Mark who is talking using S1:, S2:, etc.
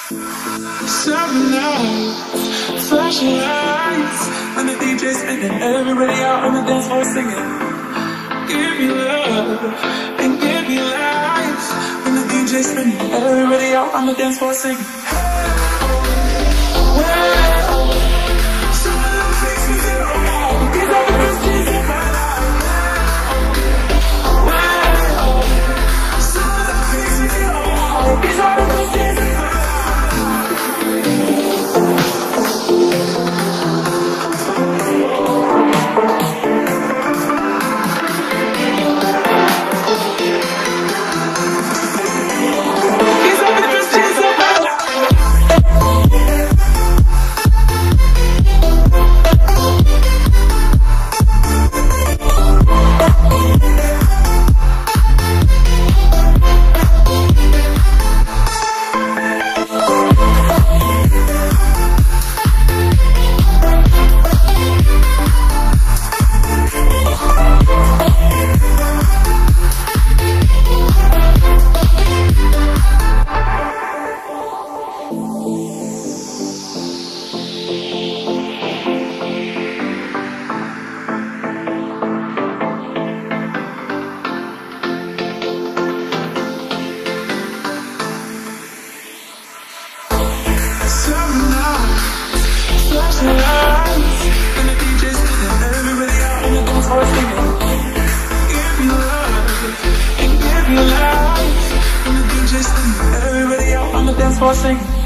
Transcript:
S1: Summer nights, flashing lights, when the DJ's spinning, everybody out on the dance floor singing. Give me love and give me life. When the DJ's spinning, everybody out on the dance floor singing. Well, some of them makes me feel alright. These are the best days of my life. Well, some of them makes me feel alright. These are the best days of my life. Everybody out on the dance floor singing.